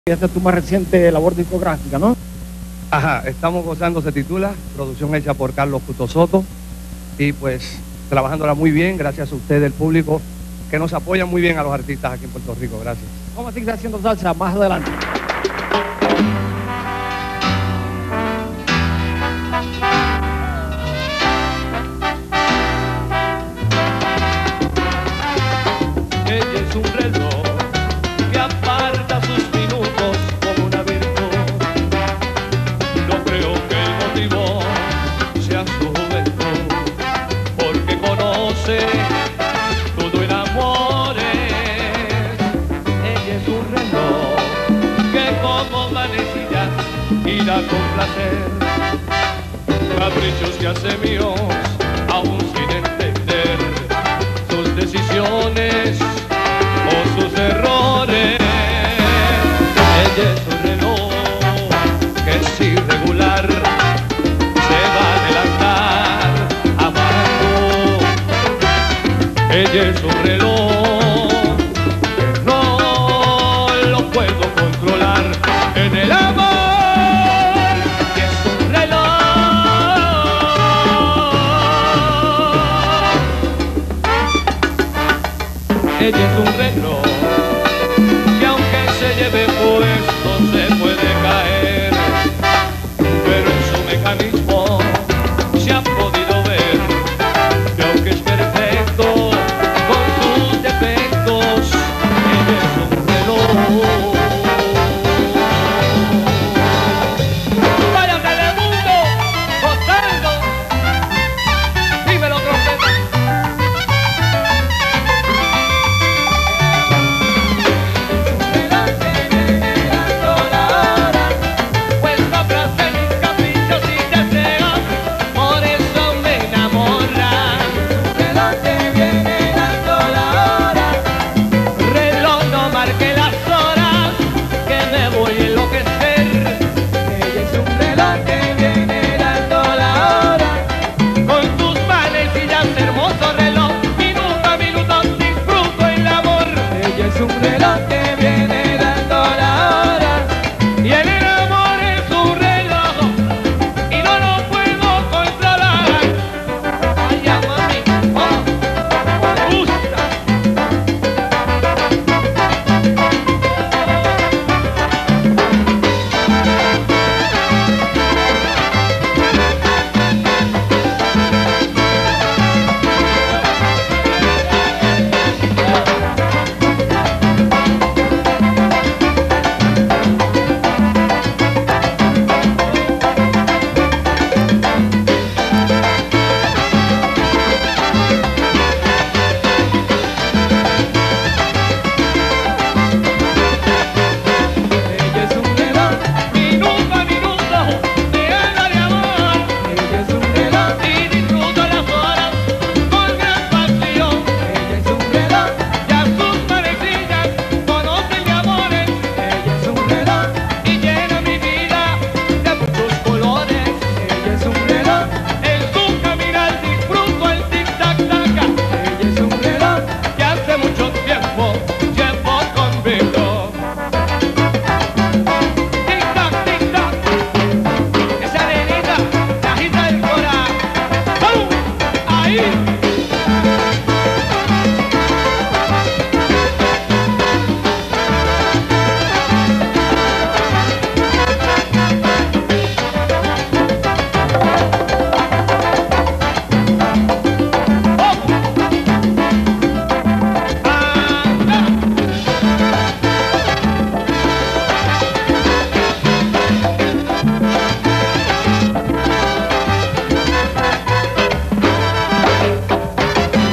Esta es tu más reciente labor discográfica, ¿no? Ajá, estamos gozando, se titula, producción hecha por Carlos Puto Soto, y pues trabajándola muy bien, gracias a ustedes, el público, que nos apoyan muy bien a los artistas aquí en Puerto Rico, gracias. Vamos a seguir haciendo salsa más adelante. Ella es un reloj que aparta sus minutos como una virtud. No creo que el motivo sea su juventud, porque conoce todo en amores. Ella es un reloj que como manecillas irá con placer, caprichos que hace míos aún sin entender sus decisiones o sus errores. Ella es un reloj que es irregular, se va a adelantar amando. Ella es un reloj que no lo puedo controlar en el amor. Y es un reloj. Ella es un reloj que aunque se lleve puesto se puede caer, pero en su mecanismo se ha podido ver que aunque es perfecto con sus defectos, ella es un reloj. ¡Vaya Telemundo! ¡Gozando! ¡Dímelo, trompeta! Un reloj que viene dando la hora, y el amor es un reloj y no lo puedo controlar. Ay, mami, oh, me gusta.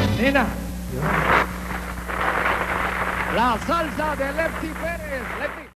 La salsa de Lefty Pérez. Lefty.